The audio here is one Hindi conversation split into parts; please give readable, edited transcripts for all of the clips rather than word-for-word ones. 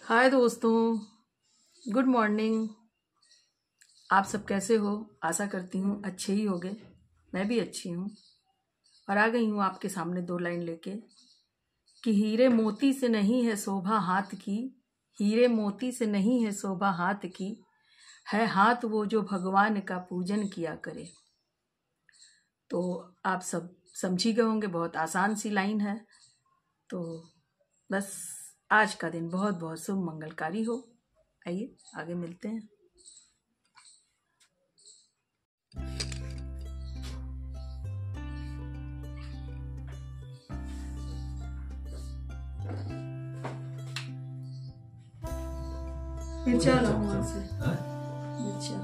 हाय दोस्तों, गुड मॉर्निंग। आप सब कैसे हो? आशा करती हूँ अच्छे ही होगे। मैं भी अच्छी हूँ और आ गई हूँ आपके सामने दो लाइन लेके कि हीरे मोती से नहीं है शोभा हाथ की, हीरे मोती से नहीं है शोभा हाथ की, है हाथ वो जो भगवान का पूजन किया करे। तो आप सब समझी गए होंगे, बहुत आसान सी लाइन है। तो बस आज का दिन बहुत बहुत शुभ मंगलकारी हो। आइए आगे मिलते हैं। मिर्चा लाऊं वहां से? मिर्चा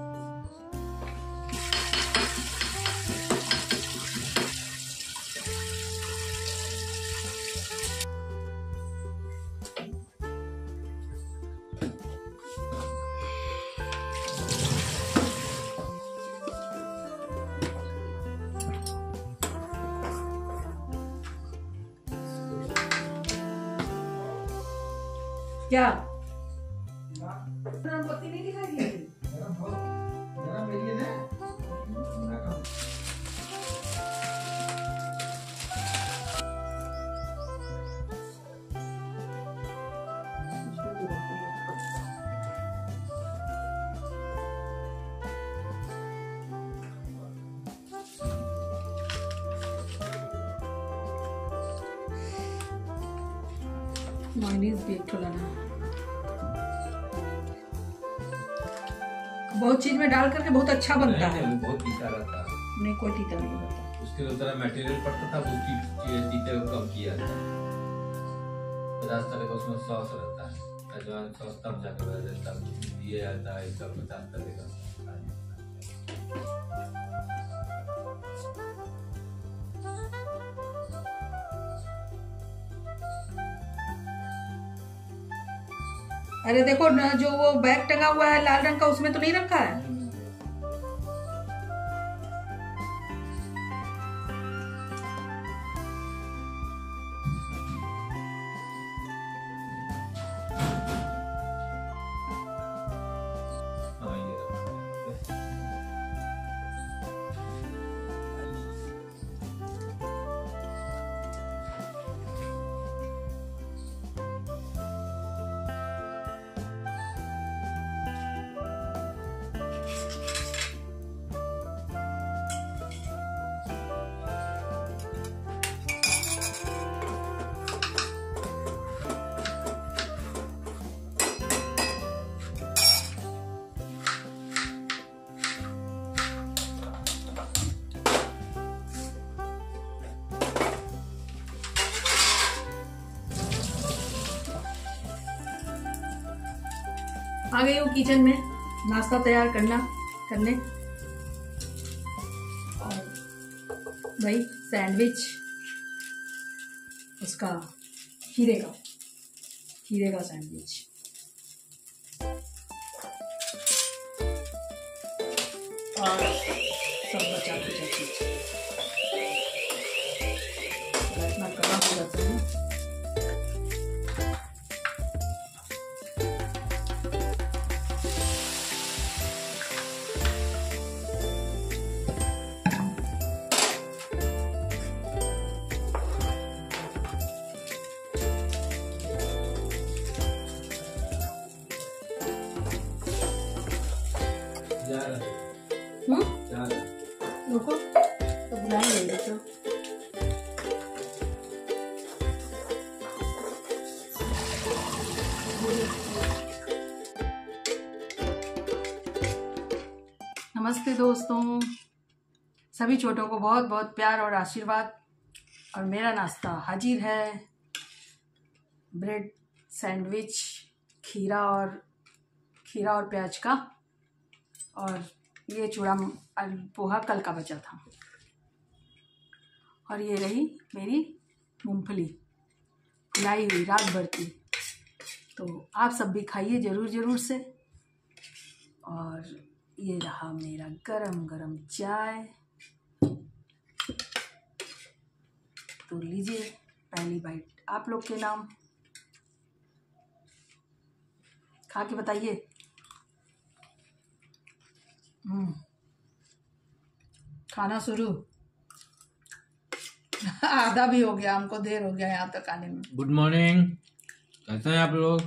क्या पत्ती नहीं दिखाई दी? मायनीज भी एक लाना। बहुत चीज में डाल करके बहुत अच्छा बनता है। बहुत तीता रहता है। नहीं, कोई तीता नहीं होता। उसके जो तरह मटेरियल पड़ता था उसकी तीते को कम किया था। 50 तरह का उसमें सॉस रहता है। अजवाइन सॉस तब जाकर तब दिया जाता है। इसका 50 तरह का। अरे देखो न, जो वो बैग टंगा हुआ है लाल रंग का, उसमें तो नहीं रखा है। आ गई हूँ किचन में नाश्ता तैयार करने और भाई सैंडविच, उसका खीरे का सैंडविच। और सब बचा इतना कड़ा हो जाता है। रुको तो बुलाएंगे तो। नमस्ते दोस्तों, सभी छोटों को बहुत बहुत प्यार और आशीर्वाद। और मेरा नाश्ता हाजिर है। ब्रेड सैंडविच, खीरा और प्याज का, और ये चूड़ा पोहा कल का बचा था, और ये रही मेरी मूंगफली फुलाई हुई रात भर की। तो आप सब भी खाइए ज़रूर से। और ये रहा मेरा गरम गरम चाय। तो लीजिए पहली बाइट आप लोग के नाम। खा के बताइए। खाना शुरू। आधा भी हो गया, हमको देर हो गया यहाँ तक आने में। गुड मॉर्निंग, कैसे हैं आप लोग?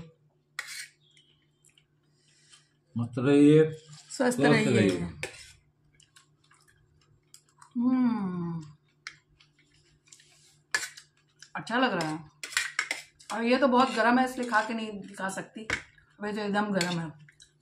मस्त रहिए, स्वस्थ रहिए। अच्छा लग रहा है। और ये तो बहुत गर्म है, इसलिए खा के नहीं दिखा सकती, वे तो एकदम गर्म है।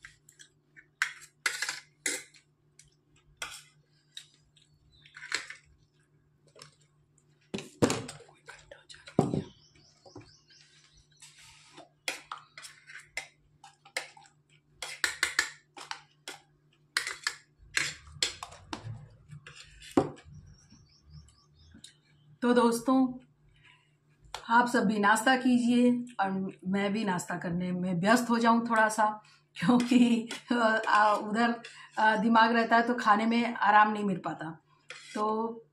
तो दोस्तों, आप सब भी नाश्ता कीजिए और मैं भी नाश्ता करने में व्यस्त हो जाऊं थोड़ा सा, क्योंकि उधर दिमाग रहता है तो खाने में आराम नहीं मिल पाता। तो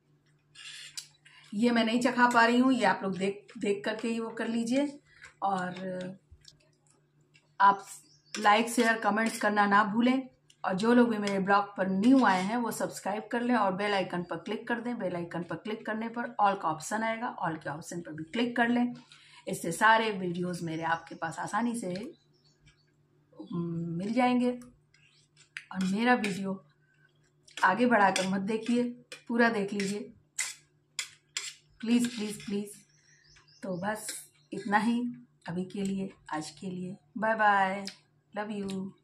ये मैं नहीं चखा पा रही हूँ, ये आप लोग देख करके ही वो कर लीजिए। और आप लाइक शेयर कमेंट्स करना ना भूलें। और जो लोग भी मेरे ब्लॉग पर न्यू आए हैं वो सब्सक्राइब कर लें और बेल आइकन पर क्लिक कर दें। बेल आइकन पर क्लिक करने पर ऑल का ऑप्शन आएगा, ऑल के ऑप्शन पर भी क्लिक कर लें। इससे सारे वीडियोस मेरे आपके पास आसानी से मिल जाएंगे। और मेरा वीडियो आगे बढ़ाकर मत देखिए, पूरा देख लीजिए प्लीज़ प्लीज़ प्लीज़। तो बस इतना ही अभी के लिए, आज के लिए। Bye bye, love you.